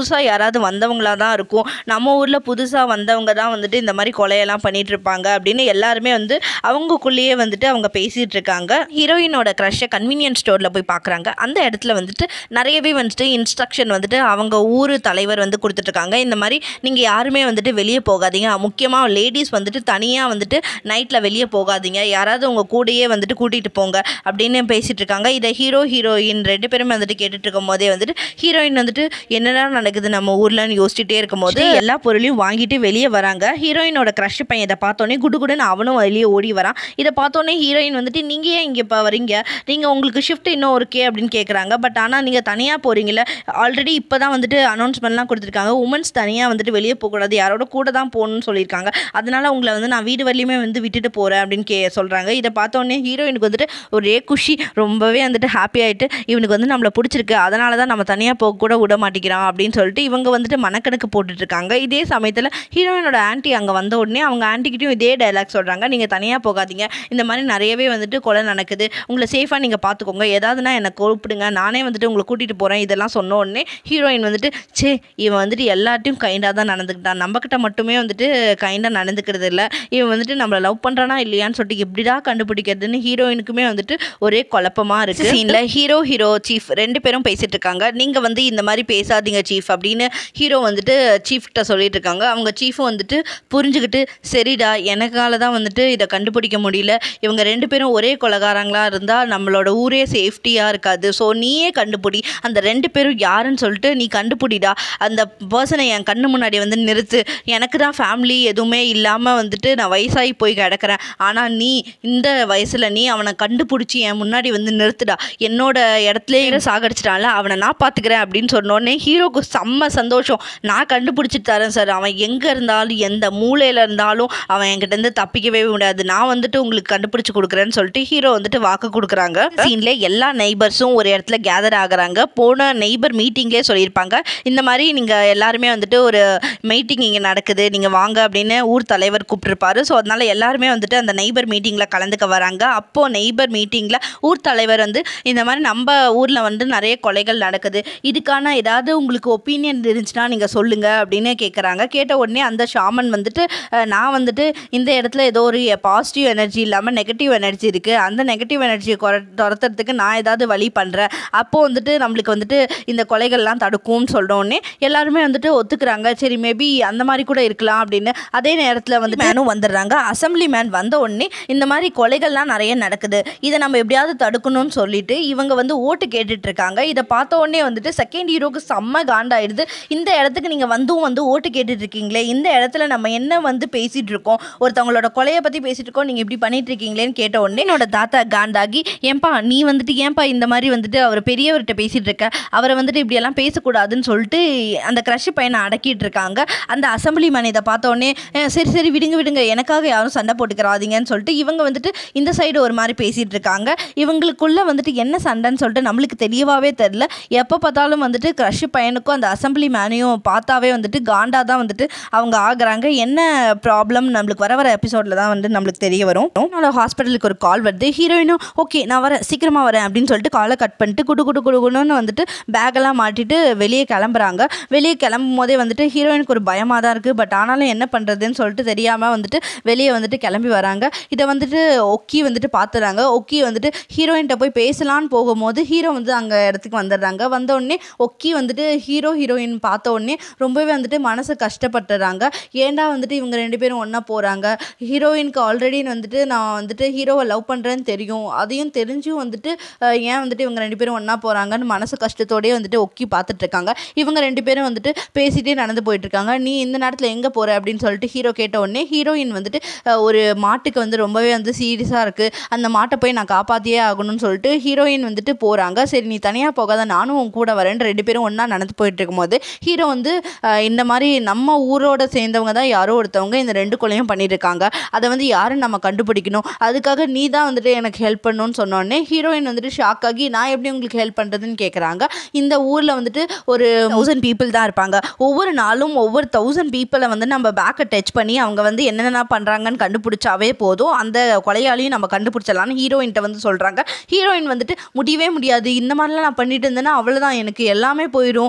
புதுசாக யாராவது வந்தவங்களா தான் இருக்கும், நம்ம ஊரில் புதுசாக வந்தவங்க தான் வந்துட்டு இந்த மாதிரி கொலையெல்லாம் பண்ணிட்டு இருப்பாங்க அப்படின்னு எல்லாருமே வந்து அவங்கக்குள்ளேயே வந்துட்டு அவங்க பேசிகிட்டு இருக்காங்க. ஹீரோயினோட க்ரஷ்ஷை கன்வீனியன்ஸ் ஸ்டோரில் போய் பார்க்குறாங்க. அந்த இடத்துல வந்துட்டு நிறையவே வந்துட்டு இன்ஸ்ட்ரக்ஷன் வந்துட்டு அவங்க ஊர் தலைவர் வந்து கொடுத்துட்ருக்காங்க. இந்த மாதிரி நீங்கள் யாருமே வந்துட்டு வெளியே போகாதீங்க, முக்கியமாக லேடிஸ் வந்துட்டு தனியாக வந்துட்டு நைட்டில் வெளியே போகாதீங்க, யாராவது உங்கள் கூடையே வந்துட்டு கூட்டிகிட்டு போங்க அப்படின்னு பேசிகிட்டு இருக்காங்க. இதை ஹீரோ ஹீரோயின் ரெண்டு பேருமே வந்துட்டு கேட்டுட்டு இருக்கும் போதே வந்துட்டு ஹீரோயின் வந்துட்டு என்னடா நடக்குது நம்ம ஊர்லன்னு யோசிச்சுட்டே இருக்கும் போது எல்லா பொருளையும் வாங்கிட்டு வெளியே வராங்க. ஹீரோயினோட க்ரஷ் பையன் இதை பார்த்தோன்னே குடுகுடுன்னு அவனும் வெளியே ஓடி வரான். இதை பார்த்தோன்னே ஹீரோயின் வந்துட்டு நீங்கள் ஏன் இங்கே இப்போ வரீங்க, நீங்கள் உங்களுக்கு ஷிஃப்ட் இன்னும் இருக்கே அப்படின்னு கேட்குறாங்க. பட் ஆனால் நீங்கள் தனியாக போகிறீங்களே, ஆல்ரெடி இப்போ தான் வந்துட்டு அனௌன்ஸ்மெண்ட்லாம் கொடுத்துருக்காங்க, உமன்ஸ் தனியாக வந்துட்டு வெளியே போகக்கூடாது, யாரோட கூட தான் போகணும்னு சொல்லியிருக்காங்க, அதனால் உங்களை வந்து நான் வீடு வரலையுமே வந்து விட்டுட்டு போகிறேன் அப்படின்னு கே சொல்கிறாங்க. இதை பார்த்தோன்னே ஹீரோயினுக்கு வந்துட்டு ஒரே குஷி, ரொம்பவே வந்துட்டு ஹாப்பி ஆகிட்டு இவனுக்கு வந்து நம்மளை பிடிச்சிருக்கு, அதனால தான் நம்ம தனியாக போக கூட விட மாட்டேங்கிறான் அப்படின்னு சொல்லிட்டு இவங்க வந்துட்டு மனக்கணக்கு போட்டுட்ருக்காங்க. இதே சமயத்தில் ஹீரோயினோட ஆன்ட்டி அங்கே வந்த உடனே அவங்க ஆன்ட்டிக்கிட்டையும் இதே டைலாக் சொல்கிறாங்க, நீங்கள் தனியாக போகாதீங்க, இந்த மாதிரி நிறையவே வந்துட்டு கொலை நடக்குது, உங்களை சேஃபாக நீங்கள் பார்த்துக்கோங்க, ஏதாவதுனா என்னை கூப்பிடுங்க, நானே வந்துட்டு உங்களை கூட்டிகிட்டு போகிறேன், இதெல்லாம் சொன்ன உடனே ஹீரோயின் வந்துட்டு சே இவன் வந்துட்டு எல்லாத்தையும் கைண்டாக தான் நடந்துக்கிட்டான், நம்மக்கிட்ட மட்டுமே வந்துட்டு கைண்டாக நடந்துக்கிறது இல்லை, இவன் வந்துட்டு நம்மளை லவ் பண்ணுறானா இல்லையான்னு சொல்லிட்டு எப்படிடா கண்டுபிடிக்கிறதுன்னு ஹீரோயினுக்குமே வந்துட்டு ஒரே குழப்பமாக இருக்குது. சீனில் ஹீரோ ஹீரோ சீஃப் ரெண்டு பேரும் பேசிகிட்டு இருக்காங்க. நீங்கள் வந்து இந்த மாதிரி பேசாதீங்க சீஃப் அப்படின்னு ஹீரோ வந்துட்டு சீஃப்கிட்ட சொல்லிட்டு இருக்காங்க. அவங்க சீஃபும் வந்துட்டு புரிஞ்சுக்கிட்டு சரிடா எனக்கால தான் வந்துட்டு இதை கண்டுபிடிக்க முடியல, இவங்க ரெண்டு பேரும் ஒரே கொலைகாரங்களாக இருந்தால் நம்மளோட ஊரே சேஃப்டியாக இருக்காது, ஸோ நீயே கண்டுபிடி, அந்த ரெண்டு பேரும் யாருன்னு சொல்லிட்டு நீ கண்டுபிடிடா, அந்த பர்சனை என் கண்ணு முன்னாடி வந்து நிறுத்து, எனக்கு தான் ஃபேமிலி எதுவுமே இல்லாமல் வந்துட்டு நான் வயசாகி போய் கிடக்கிறேன், ஆனால் நீ இந்த வயசில் நீ அவனை கண்டுபிடிச்சி என் முன்னாடி வந்து நிறுத்துடா, என்னோட இடத்துலேயே சாகடிச்சிட்டான்ல அவனை நான் பார்த்துக்கிறேன் அப்படின்னு சொன்னோடனே ஹீரோக்கு செம்ம சந்தோஷம், நான் கண்டுபிடிச்சிட்டு தரேன் சார், அவன் எங்கே இருந்தாலும் எந்த மூலையில் இருந்தாலும் அவன் என்கிட்டருந்து தப்பிக்கவே முடியாது, நான் வந்துட்டு உங்களுக்கு கண்டுபிடிச்சி கொடுக்குறேன்னு சொல்லிட்டு ஹீரோ வந்துட்டு வாக்கு கொடுக்குறாங்க. சீன்ல எல்லா நெய்பர்ஸும் ஒரு இடத்துல கேதர் ஆகுறாங்க. போன நெய்பர் மீட்டிங்லேயே சொல்லியிருப்பாங்க, இந்த மாதிரி நீங்கள் எல்லாருமே வந்துட்டு ஒரு மீட்டிங் இங்கே நடக்குது, நீங்கள் வாங்க அப்படின்னு ஊர் தலைவர் கூப்பிட்டுருப்பாரு. ஸோ அதனால எல்லாருமே வந்துட்டு அந்த நெய்பர் மீட்டிங்கில் கலந்துக்க வராங்க. அப்போது நெய்பர் மீட்டிங்கில் ஊர் தலைவர் வந்து இந்த மாதிரி நம்ம ஊரில் வந்து நிறைய கொலைகள் நடக்குது, இதுக்கான ஏதாவது உங்களுக்கு ஒப்பீனியன் இருந்துச்சுன்னா நீங்கள் சொல்லுங்கள் அப்படின்னு கேட்குறாங்க. கேட்ட உடனே அந்த ஷாமன் வந்துட்டு நான் வந்துட்டு இந்த இடத்துல ஏதோ ஒரு பாசிட்டிவ் எனர்ஜி இல்லாமல் நெகட்டிவ் எனர்ஜி இருக்குது, அந்த நெகட்டிவ் எனர்ஜியை குற துரத்துறதுக்கு நான் ஏதாவது வழி பண்ணுறேன், அப்போது வந்துட்டு நம்மளுக்கு வந்துட்டு இந்த கொலைகள்லாம் தடுக்கும்னு சொல்கிறோன்னே எல்லாருமே வந்துட்டு ஒத்துக்கிறாங்க. சரி மேபி அந்த மாதிரி கூட இருக்கலாம் அப்படின்னு. அதே நேரத்தில் வந்து மேனும் வந்துடுறாங்க. அசம்பிளி மேன் வந்த உடனே இந்த மாதிரி கொலைகள்லாம் நிறைய நடக்குது, இதை நம்ம எப்படியாவது தடுக்கணும்னு சொல்லிட்டு இவங்க வந்து ஓட்டு கேட்டுட்டு இருக்காங்க. இதை பார்த்த உடனே வந்துட்டு செகண்ட் ஹீரோக்கு செம்ம காண்டாயிடுது, இந்த இடத்துக்கு நீங்கள் வந்தும் வந்து ஓட்டு கேட்டுட்டு இருக்கீங்களே, இந்த இடத்துல நம்ம என்ன வந்து பேசிகிட்டு இருக்கோம், ஒருத்தவங்களோட கொலையை பற்றி பேசிகிட்டு இருக்கோம், நீங்கள் இப்படி பண்ணிட்டு இருக்கீங்களேன்னு கேட்ட உடனே என்னோட தாத்தா காண்டாகி ஏன்பா நீ வந்துட்டு ஏன்பா இந்த மாதிரி வந்துட்டு அவர் பெரியவர்கிட்ட பேசிகிட்டு இருக்க, அவரை வந்துட்டு இப்படியெல்லாம் பேசக்கூடாதுன்னு சொல்லிட்டு அந்த க்ரஷ் பையனை அடக்கிட்டு இருக்காங்க. அந்த அசம்பிளி மேன் இதை பார்த்த உடனே சரி சரி விடுங்க விடுங்க எனக்காக யாரும் சண்டை போட்டுக்கிறாதீங்கன்னு சொல்லிட்டு இவங்க வந்துட்டு இந்த சைடு ஒரு மாதிரி பேசிகிட்டு இருக்காங்க. இவங்களுக்குள்ள வந்துட்டு என்ன சண்டைன்னு சொல்லிட்டு நம்மளுக்கு தெளிவாகவே தெரில. எப்போ பார்த்தாலும் வந்துட்டு க்ரஷ் பையனுக்கும் அந்த அசம்பிளி மேனையும் பார்த்தாவே வந்துட்டு காண்டா தான் வந்துட்டு அவங்க ஆகுறாங்க. என்ன ப்ராப்ளம் நம்மளுக்கு வர வர எபிசோடில் தான் வந்து நம்மளுக்கு தெரிய வரும். என்னோட ஹாஸ்பிட்டலுக்கு ஒரு கால் வருது. ஹீரோயினும் ஓகே நான் வரேன் சீக்கிரமாக வரேன் அப்படின்னு சொல்லிட்டு காலை கட் பண்ணிட்டு குடு குடு குடுகுன்னு வந்துட்டு பேக்கெல்லாம் மாட்டிட்டு வெளியே கிளம்புறாங்க. வெளியே கிளம்பும் போதே வந்துட்டு ஹீரோயினுக்கு ஒரு பயமாக தான் இருக்குது. பட் ஆனாலும் என்ன பண்ணுறதுன்னு சொல்லிட்டு தெரியாமல் வந்துட்டு வெளியே வந்துட்டு கிளம்பி வராங்க. இதை வந்துட்டு ஒக்கி வந்துட்டு பார்த்துறாங்க. ஒக்கி வந்துட்டு ஹீரோயின்கிட்ட போய் பேசலான்னு போகும்போது ஹீரோ வந்து அங்கே இடத்துக்கு வந்துடுறாங்க. வந்த உடனே ஒக்கி வந்துட்டு ஹீரோ ஹீரோயின் பார்த்த உடனே ரொம்பவே வந்துட்டு மனசு கஷ்டப்பட்டுறாங்க. ஏன்டா வந்துட்டு இவங்க ரெண்டு பேரும் ஒன்றா போகிறாங்க, ஹீரோயினுக்கு ஆல்ரெடி வந்துட்டு நான் வந்துட்டு ஹீரோவை லவ் பண்ணுறேன்னு தெரியும், அதையும் தெரிஞ்சும் வந்துட்டு ஏன் வந்துட்டு இவங்க ரெண்டு பேரும் ஒன்றா போகிறாங்கன்னு மனசு கஷ்டத்தோடய வந்துட்டு ஒக்கி பார்த்துட்ருக்காங்க. இவங்க ரெண்டு பேரும் வந்துட்டு பேசிகிட்டே நடந்து போயிட்டுருக்காங்க. நீ இந்த நேரத்தில் எங்கே போகிற அப்படின்னு சொல்லிட்டு ஹீரோ கேட்ட உடனே ஹீரோயின் வந்துட்டு ஒரு மாட்டுக்கு வந்து ரொம்பவே வந்து சீரியஸாக இருக்குது, அந்த மாட்டை போய் நான் காப்பாற்றியே ஆகணும்னு சொல்லிட்டு ஹீரோயின் வந்துட்டு போகிறாங்க. சரி நீ தனியாக போகாத நானும் உன் கூட வரேன். ரெண்டு பேரும் ஒன்றா நடந்து போயிட்டு இருக்கும்போது ஹீரோ வந்து இந்த மாதிரி நம்ம ஊரோட சேர்ந்தவங்க தான் யாரோ ஒருத்தவங்க இந்த ரெண்டு கொலையும் பண்ணியிருக்காங்க, அதை வந்து யாருன்னு நம்ம கண்டுபிடிக்கணும், அதுக்காக நீ தான் வந்துட்டு எனக்கு ஹெல்ப் பண்ணணும்னு சொன்னோடனே ஹீரோயின் வந்துட்டு ஷாக் ஆகி நான் எப்படி உங்களுக்கு ஹெல்ப் பண்ணுறதுன்னு கேட்குறாங்க. இந்த ஊரில் வந்துட்டு ஒரு தௌசண்ட் பீப்புள் தான் இருப்பாங்க, ஒவ்வொரு நாளும் ஒவ்வொரு தௌசண்ட் பீப்புளை வந்து நம்ம பேக்கை டச் பண்ணி அவங்க வந்து என்னென்ன பண்ணுறாங்கன்னு கண்டுபிடிச்சாவே போதும், அந்த கொலையாளியும் நம்ம கண்டுபிடிச்சலான்னு ஹீரோயின்ட்ட வந்து சொல்கிறாங்க. ஹீரோயின் வந்துட்டு முடியவே முடியாது, இந்த மாதிரிலாம் நான் பண்ணிட்டு இருந்தேன்னா அவ்வளோதான், எனக்கு எல்லாமே போயிடும், என்னோட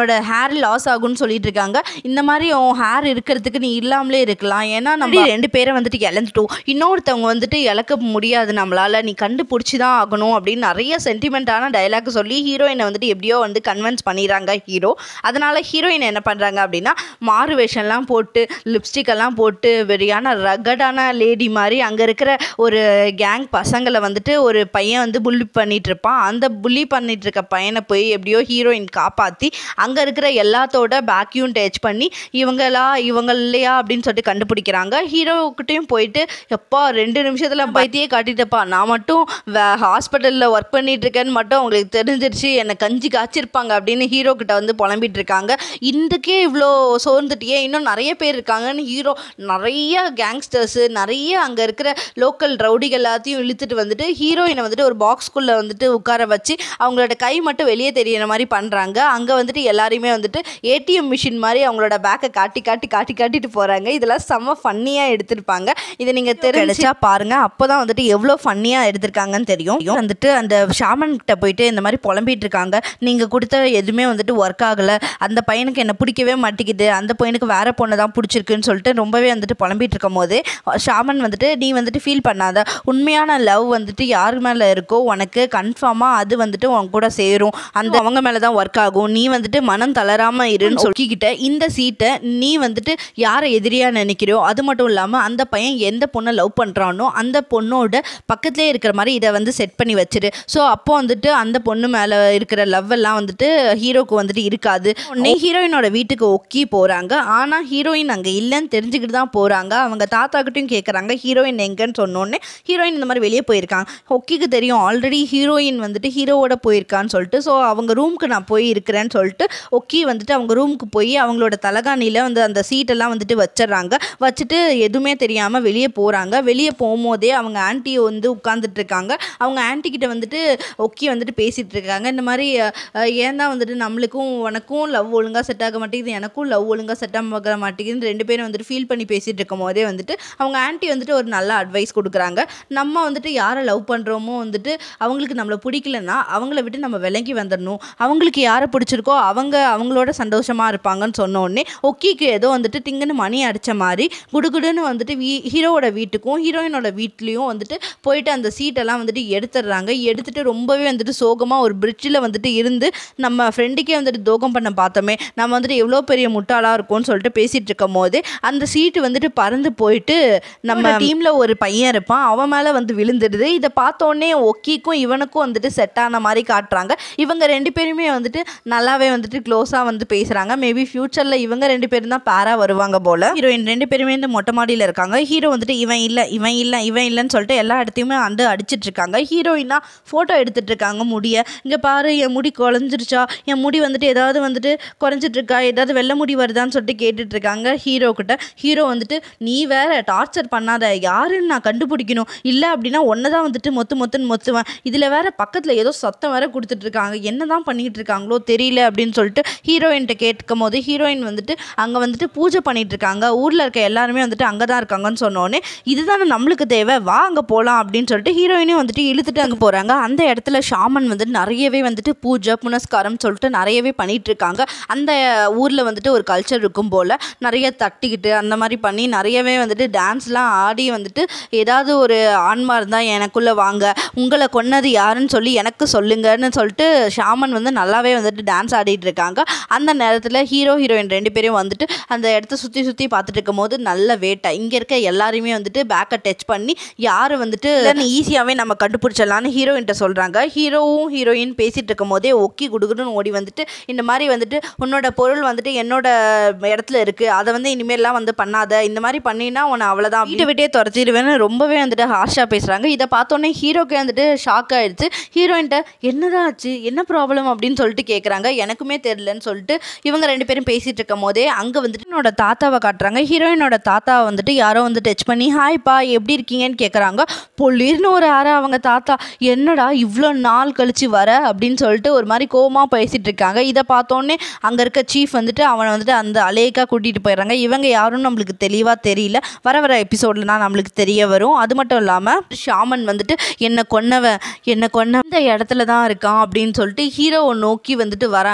உன்னோட ஹேர் லாஸ் ஆகும்னு சொல்லிட்டு இருக்காங்க. இந்த மாதிரி உன் ஹேர் இருக்கிறதுக்கு நீ இல்லாமலே இருக்கலாம், ஏன்னா நம்ம ரெண்டு பேரை வந்துட்டு இழந்துட்டோம், இன்னொருத்தவங்க வந்துட்டு இழக்க முடியாது நம்மளால, நீ கண்டுபிடிச்சி தான் ஆகணும் அப்படின்னு நிறைய சென்டிமெண்ட்டான டைலாக் சொல்லி ஹீரோயினை வந்துட்டு எப்படியோ வந்து கன்வின்ஸ் பண்ணிடுறாங்க ஹீரோ. அதனால ஹீரோயின் என்ன பண்ணுறாங்க அப்படின்னா மாறு வேஷம்லாம் போட்டு லிப்ஸ்டிக் எல்லாம் போட்டு வெறியான ரகடான லேடி மாதிரி அங்கே இருக்கிற ஒரு கேங் பசங்களை வந்துட்டு ஒரு பையன் வந்து புல்லி பண்ணிட்டு இருப்பான். அந்த புல்லி பண்ணிட்டு இருக்க பையனை போய் எப்படியோ ஹீரோயின் காப்பாற்றி அங்கே இருக்கிற எல்லாத்தோட பேக்கையும் டச் பண்ணி இவங்களா இவங்க இல்லையா அப்படின்னு சொல்லிட்டு கண்டுபிடிக்கிறாங்க. ஹீரோக்கிட்டையும் போயிட்டு எப்பா ரெண்டு நிமிஷத்தில் பைத்தியே காட்டிட்டப்பா, நான் மட்டும் ஹாஸ்பிட்டலில் ஒர்க் பண்ணிட்டு இருக்கேன்னு மட்டும் அவங்களுக்கு தெரிஞ்சிருச்சு, என்னை கஞ்சி காய்ச்சிருப்பாங்க அப்படின்னு ஹீரோ கிட்ட வந்து புலம்பிட்டு இருக்காங்க. இதுக்கே இவ்வளோ சோர்ந்துட்டியே, இன்னும் நிறைய பேர் இருக்காங்கன்னு ஹீரோ நிறைய கேங்ஸ்டர்ஸு நிறைய அங்கே இருக்கிற லோக்கல் ரவுடிகள் எல்லாத்தையும் இழுத்துட்டு வந்துட்டு ஹீரோயினை வந்துட்டு ஒரு பாக்ஸ்குள்ளே வந்துட்டு உட்கார வச்சு அவங்களோட கை மட்டும் வெளியே தெரியிற மாதிரி பண்ணுறாங்க. அங்கே வந்துட்டு எல்லாரையுமே வந்துட்டு ஏடிஎம் மிஷின் மாதிரி அவங்களோட பேக்கை காட்டி காட்டி காட்டி காட்டிட்டு போகிறாங்க. இதெல்லாம் செம்ம ஃபன்னியாக எடுத்திருப்பாங்க. இதை நீங்கள் தெரிஞ்சா பாருங்கள், அப்போ தான் வந்துட்டு எவ்வளோ ஃபன்னியாக எடுத்திருக்காங்கன்னு தெரியும். வந்துட்டு அந்த ஷாமன் கிட்ட போயிட்டு இந்த மாதிரி புலம்பிட்டு இருக்காங்க, நீங்கள் கொடுத்த எதுவுமே வந்துட்டு ஒர்க் ஆகலை, அந்த பையனுக்கு என்ன பிடிக்கவே மாட்டேங்குது, அந்த பையனுக்கு வேற பொண்ணு தான் பிடிச்சிருக்குன்னு சொல்லிட்டு ரொம்பவே வந்துட்டு புலம்பிட்டு இருக்கும் போது ஷாமன் வந்துட்டு நீ வந்துட்டு ஃபீல் பண்ணாத, உண்மையான லவ் வந்துட்டு யார் மேலே இருக்கோ உனக்கு கன்ஃபார்மாக அது வந்துட்டு உன் கூட சேரும், அந்த அவங்க மேலே தான் ஒர்க் ஆகும், நீ வந்துட்டு மனம் தளராமல் இருன்னு சொல்லிக்கிட்ட இந்த சீட்டை நீ வந்துட்டு யாரை எதிரியாக நினைக்கிறியோ, அது மட்டும் இல்லாமல் அந்த பையன் எந்த பொண்ணை லவ் பண்ணுறானோ அந்த பொண்ணோட பக்கத்துலேயே இருக்கிற மாதிரி இதை வந்து செட் பண்ணி வச்சிரு. ஸோ அப்போ வந்துட்டு அந்த பொண்ணு மேலே இருக்கிற லவ் எல்லாம் வந்துட்டு ஹீரோக்கு வந்துட்டு இருக்காது. உடனே ஹீரோயினோட வீட்டுக்கு ஒக்கி போகிறாங்க. ஆனால் ஹீரோயின் அங்கே இல்லைன்னு தெரிஞ்சுக்கிட்டு தான் போகிறாங்க. அவங்க தாத்தாக்கிட்டையும் கேட்குறாங்க ஹீரோயின் எங்கன்னு சொன்னோடனே ஹீரோயின் இந்த மாதிரி வெளியே போயிருக்காங்க. ஒக்கிக்கு தெரியும் ஆல்ரெடி ஹீரோயின் வந்துட்டு ஹீரோவோட போயிருக்கான்னு சொல்லிட்டு. ஸோ அவங்க ரூமுக்கு நான் போய் இருக்கிறேன்னு சொல்லிட்டு ஒக்கி வந்துட்டு அவங்க ரூமுக்கு போய் அவங்களோட தலகாணியில் வந்து அந்த சீட்டெல்லாம் வந்துட்டு வச்சிடறாங்க. வச்சுட்டு எதுவுமே தெரியாமல் வெளியே போகிறாங்க. வெளியே போகும்போதே அவங்க ஆன்ட்டி வந்து உட்காந்துட்டு இருக்காங்க. அவங்க ஆன்ட்டிக்கிட்ட வந்துட்டு ஒக்கி வந்துட்டு பேசிகிட்டு இருக்காங்க. இந்த மாதிரி ஏன் தான் வந்துட்டு நம்மளுக்கும் உனக்கும் லவ் ஒழுங்காக செட் ஆக மாட்டேங்குது, எனக்கும் லவ் ஒழுங்காக செட் ஆக மாட்டேங்குதுன்னு ரெண்டு பேரும் வந்துட்டு ஃபீல் பண்ணி பேசிகிட்டு இருக்கும் போதே வந்துட்டு அவங்க ஆன்ட்டி வந்துட்டு ஒரு நல்ல அட்வைஸ் கொடுக்குறாங்க. நம்ம வந்துட்டு யாரை லவ் பண்ணுறோமோ வந்துட்டு அவங்களுக்கு நம்மளை பிடிக்கலன்னா அவங்கள விட்டு நம்ம விலகி வந்துடணும், அவங்களுக்கு யாரை பிடிச்சிருக்கோ அவங்க அவங்களோட சந்தோஷமாக இருப்பாங்கன்னு சொன்ன உடனே ஒக்கிக்கு ஏதோ வந்துட்டு திங்குன்னு மணி அடித்த மாதிரி குடுகுடுன்னு வந்துட்டு வீ ஹீரோவோட வீட்டுக்கும் ஹீரோயினோட வீட்லேயும் வந்துட்டு போயிட்டு அந்த சீட்டெல்லாம் வந்துட்டு எடுத்துடுறாங்க. எடுத்துகிட்டு ரொம்பவே வந்துட்டு சோகமாக ஒரு பிரிட்ஜில் வந்துட்டு இருந்து நம்ம ஃப்ரெண்டுக்கே வந்துட்டு தோகம் பண்ண பார்த்தோமே, நம்ம வந்துட்டு எவ்வளோ பெரிய முட்டாளாக இருக்கும்னு சொல்லிட்டு பேசிகிட்டு இருக்கும் போது அந்த சீட்டு வந்துட்டு பறந்து போயிட்டு நம்ம டீமில் ஒரு பையன் இருப்பான், அவன் மேலே வந்து விழுந்துடுது. இதை பார்த்தோன்னே ஒக்கிக்கும் இவனுக்கும் வந்துட்டு செட் ஆன மாதிரி காட்டுறாங்க. இவங்க ரெண்டு பேருமே வந்துட்டு நல்லாவே வந்துட்டு க்ளோஸாக வந்து பேசுகிறாங்க. மேபி ஃப்யூச்சரில் இவங்க ரெண்டு பேரும் தான் பேராக வருவாங்க போல். ஹீரோயின் ரெண்டு பேருமே வந்து மொட்டை மாடியில் இருக்காங்க. ஹீரோ வந்துட்டு இவன் இல்லை இவன் இல்லை இவன் இல்லைன்னு சொல்லிட்டு எல்லா இடத்தையுமே வந்து அடிச்சிட்டு இருக்காங்க. ஹீரோயினா ஃபோட்டோ எடுத்துகிட்டு இருக்காங்க முடிய. இங்கே பாரு என் முடி குறைஞ்சிருச்சா, என் முடி வந்துட்டு ஏதாவது வந்துட்டு குறைஞ்சிட்ருக்கா, ஏதாவது வெள்ளை முடி வருதான்னு சொல்லிட்டு கேட்டுட்டு இருக்காங்க ஹீரோ கிட்ட. ஹீரோ வந்துட்டு நீ வேற டார்ச்சர் பண்ணாத, யாருன்னு நான் கண்டுபிடிக்கணும், இல்லை அப்படின்னா ஒன்றை தான் வந்துட்டு மொத்து மொத்துன்னு மொத்துவேன், இதில் வேற பக்கத்தில் ஏதோ சத்தம் வேற கொடுத்துட்டு இருக்காங்க, என்ன தான் பண்ணிக்கிட்டு இருக்காங்களோ தெரியல அப்படின்னு சொல்லிட்டு ஹீரோயின்கிட்ட கேட்கும் போது ஹீரோயின் வந்துட்டு அங்கே வந்துட்டு பூஜை பண்ணிட்டு இருக்காங்க. ஊரில் இருக்க எல்லாருமே வந்துட்டு அங்கே தான் இருக்காங்கன்னு சொன்னோடனே இதுதானே நம்மளுக்கு தேவை, வா அங்கே போகலாம் அப்படின்னு சொல்லிட்டு ஹீரோயினையும் வந்துட்டு இழுத்துட்டு அங்கே போகிறாங்க. அந்த இடத்துல ஷாமன் வந்துட்டு நிறையவே வந்துட்டு பூஜை புனஸ்காரம் சொல்லிட்டு நிறையவே பண்ணிட்டு இருக்காங்க. அந்த ஊரில் வந்துட்டு ஒரு கல்ச்சர் இருக்கும் போல், நிறைய தட்டிக்கிட்டு அந்த மாதிரி பண்ணி நிறையவே வந்துட்டு டான்ஸ்லாம் ஆடி வந்துட்டு ஏதாவது ஒரு ஆன்மா இருந்தால் எனக்குள்ளே வாங்க, உங்களை கொன்னது யாருன்னு சொல்லி எனக்கு சொல்லுங்கன்னு சொல்லிட்டு ஷாமன் வந்து நல்லாவே வந்துட்டு டான்ஸ் ஆடிட்டு இருக்காங்க. அந்த நேரத்தில் ஹீரோ ஹீரோயின் ரெண்டு பேரும் வந்துட்டு அந்த இடத்த சுற்றி சுற்றி பார்த்துட்டு இருக்கும் போது நல்ல வேட்டை இங்கே இருக்க எல்லாருமே வந்துட்டு பேக்கை டச் பண்ணி யார் வந்துட்டு ஈஸியாகவே நம்ம கண்டுபிடிச்சிடலான்னு ஹீரோயின்ட்ட சொல்கிறாங்க. ஹீரோவும் ஹீரோயின் பேசிகிட்டு இருக்கும் போதே ஒக்கி குடுகுடுன்னு ஓடி வந்துட்டு இந்த மாதிரி வந்துட்டு உன்னோட பொருள் வந்துட்டு என்னோட இடத்துல இருக்குது, அதை வந்து இனிமேல்லாம் வந்து பண்ணாத, இந்த மாதிரி பண்ணினா உன்னை அவ்வளோதான் வீட்டை விட்டே துரத்திடுவேன்னு ரொம்பவே வந்துட்டு ஹார்ஷாக பேசுகிறாங்க. இதை பார்த்தோன்னே ஹீரோக்கே வந்துட்டு ஷாக் ஆகிடுச்சு. ஹீரோயின்ட்ட என்னதான் ஆச்சு, என்ன ப்ராப்ளம் அப்படின்னு சொல்லிட்டு கேட்குறாங்க. எனக்குமே தெரிலன்னு சொல்லிட்டு இவங்க ரெண்டு பேரும் பேசிகிட்டு இருக்கும் போதே அங்கே வந்துட்டு என்னோட தாத்தாவை காட்டுறாங்க. ஹீரோயினோட தாத்தாவை வந்துட்டு யாரோ வந்து டச் பண்ணி ஹாய்ப்பா எப்படி இருக்கீங்கன்னு கேட்குறாங்க. பொல்லிர்னு ஒரு ஆறா அவங்க தாத்தா, என்னடா இவ்வளோ நாள் கழிச்சு வர அப்படின்னு சொல்லிட்டு ஒரு மாதிரி கோவமாக பேசிகிட்டு இருக்காங்க. இதை பார்த்தோன்னே அங்கே இருக்க சீஃப் வந்துட்டு அவனை வந்துட்டு அந்த அலேக்காக கூட்டிகிட்டு போயிடுறாங்க. இவங்க யாரும் நம்மளுக்கு தெளிவாக தெரியல, வர வர எபிசோட்லனா நம்மளுக்கு தெரிய வரும். அது மட்டும் இல்லாமல் ஷாமன் வந்துட்டு என்னை கொன்னவன் என்னை கொன்ன இந்த இடத்துல தான் இருக்கான் அப்படின்னு சொல்லிட்டு ஹீரோவை நோக்கி வந்துட்டு வராங்க.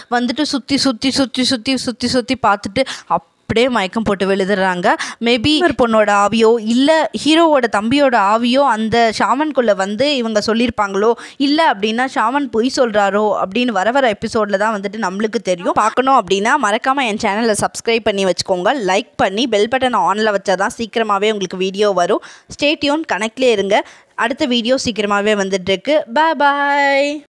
வந்துட்டு சுற்றி சுற்றி சுற்றி சுற்றி சுற்றி சுற்றி பார்த்துட்டு அப்படியே மயக்கம் போட்டு விழுதுறாங்க. மேபி ஒரு பொண்ணோட ஆவியோ இல்லை ஹீரோவோட தம்பியோட ஆவியோ அந்த ஷாமன்குள்ளே வந்து இவங்க சொல்லியிருப்பாங்களோ, இல்லை அப்படின்னா ஷாமன் பொய் சொல்கிறாரோ அப்படின்னு வர வர எபிசோடில் தான் வந்துட்டு நம்மளுக்கு தெரியும். பார்க்கணும் அப்படின்னா மறக்காமல் என் சேனலை சப்ஸ்கிரைப் பண்ணி வச்சுக்கோங்க. லைக் பண்ணி பெல் பட்டனை ஆனில் வச்சா தான் சீக்கிரமாகவே உங்களுக்கு வீடியோ வரும். ஸ்டே டியூன், கனெக்ட்லேயே இருங்க. அடுத்த வீடியோ சீக்கிரமாகவே வந்துட்டுருக்கு. பாய் பாய்.